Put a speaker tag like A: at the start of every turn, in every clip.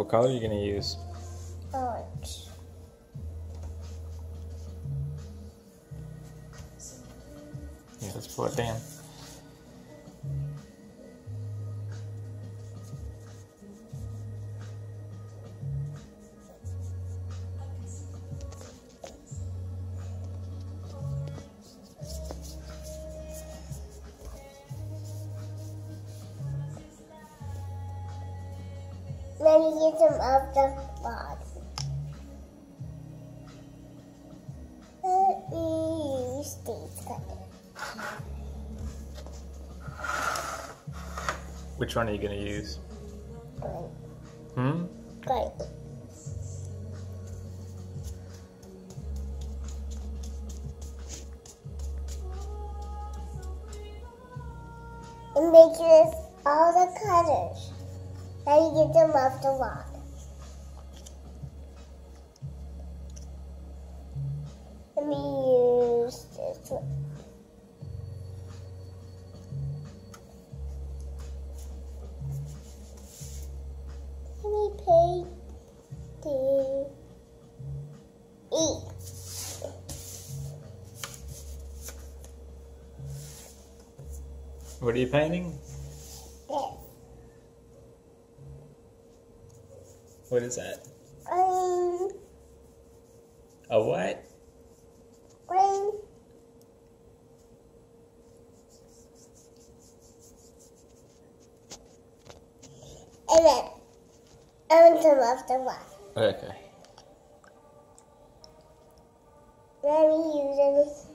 A: What color are you going to use?
B: Orange.
A: Yeah, let's pull it down.
B: Let me get some of the rods. Let me use these colors.
A: Which one are you going to use?
B: Green. Green. And make this all the colors. Now you get them off the rod. Let me use this one. Let me paint the E.
A: What are you painting?
B: This.
A: What is that?
B: Green.
A: A what?
B: Green. And then on some of the rock.
A: Okay.
B: Let me use this.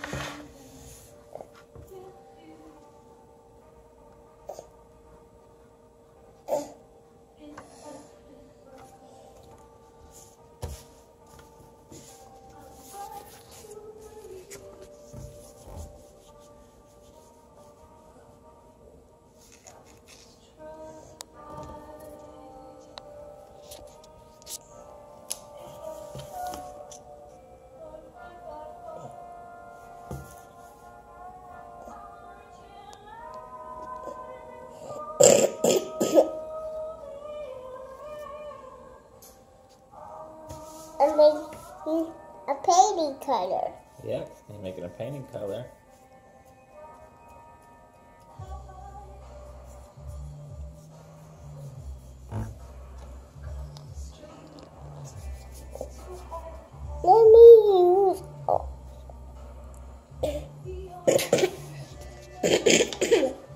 B: I'm making a painting color.
A: Yep, you're making a painting color.
B: Let me use